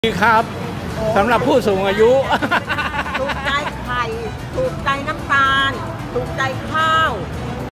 ดีครับสำหรับผู้สูงอายุถูกใจไข่ถูกใจน้ำตาลถูกใจข้า